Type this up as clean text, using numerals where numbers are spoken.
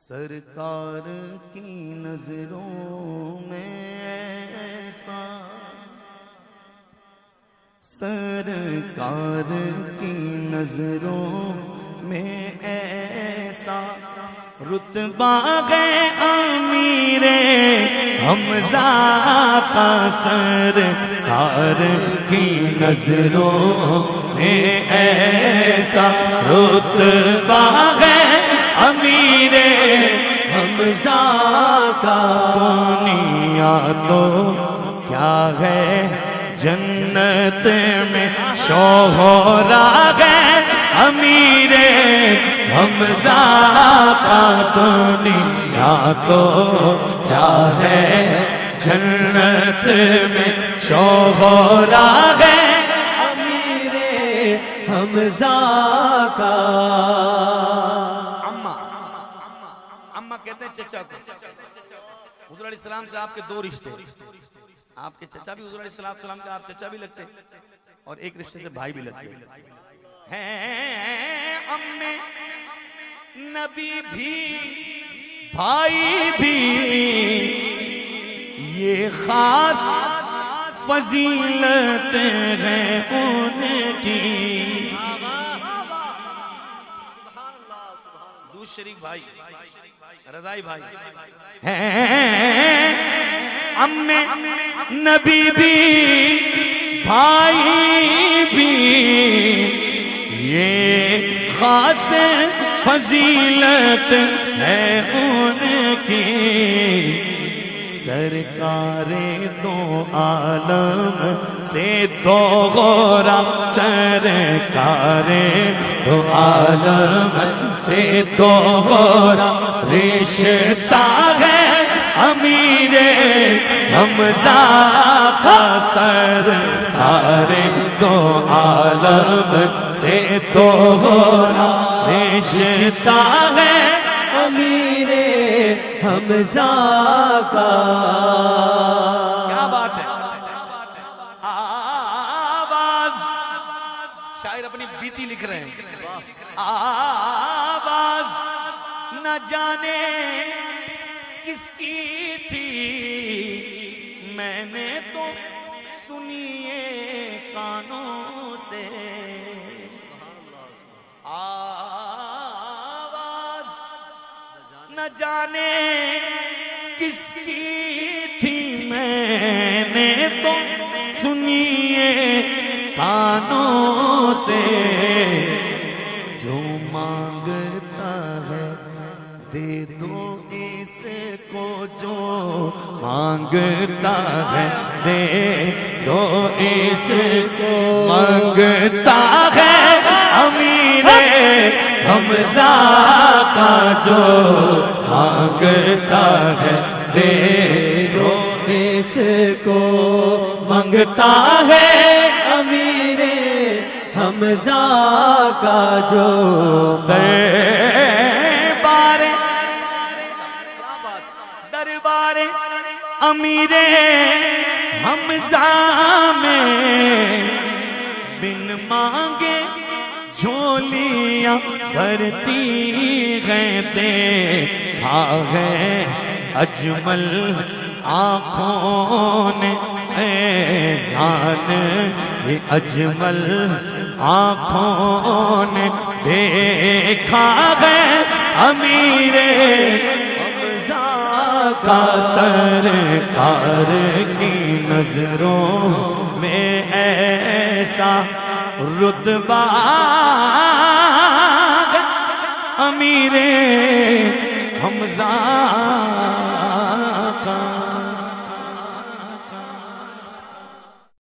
سرکار کی نظروں میں ایسا، سرکار کی نظروں میں ایسا رتبہ ہے امیر حمزہ کا، سرکار کی نظروں میں ایسا رتبہ ہے امیر حمزہ کا۔ دنیا تو کیا ہے جنت میں شوہرا ہے امیر حمزہ کا، دنیا تو کیا ہے جنت میں شوہرا ہے امیر حمزہ کا۔ اماں کہتے ہیں چچا کو، حضور علیہ السلام سے آپ کے دو رشتے، آپ کے چچا بھی حضور علیہ السلام کے آپ چچا بھی لگتے اور ایک رشتے سے بھائی بھی لگتے ہیں۔ امّے نبی بھی بھائی بھی یہ خاص فضیلت ہے ان کی۔ دوسرے شریک بھائی رضائی بھائی ہیں، امّے نبی بھی بھائی بھی یہ خاص فضیلت ہے ان کی۔ سرکار دو عالم سے دو غورا، سرکار دو عالم سے دو غورا رشتہ ہے امیر حمزہ کا، سرکار دو عالم سے دو غورا رشتہ ہے امیر حمزہ کا۔ کیا بات ہے، آواز شاعر اپنی بیتی لکھ رہے ہیں، آواز نہ جانے کس کی تھی، میں نے تو سنیے کانوں سے، نہ جانے کس کی تھی، میں نے تو سنیے کانوں سے۔ جو مانگتا ہے دے دو اس کو، جو مانگتا ہے دے دو اس کو، مانگتا ہے امیر حمزہ کا، جو مانگتا ہے دے دو اس کو، مانگتا ہے امیر حمزہ کا، جو دربار امیر حمزہ میں بن مانگے جھولیاں بھرتی ہیں، دیکھا ہے اجمل آنکھوں نے احسان، یہ اجمل آنکھوں نے دیکھا ہے امیر حمزہ کا، سرکار کی نظروں میں ایسا رتبہ امیر حمزہ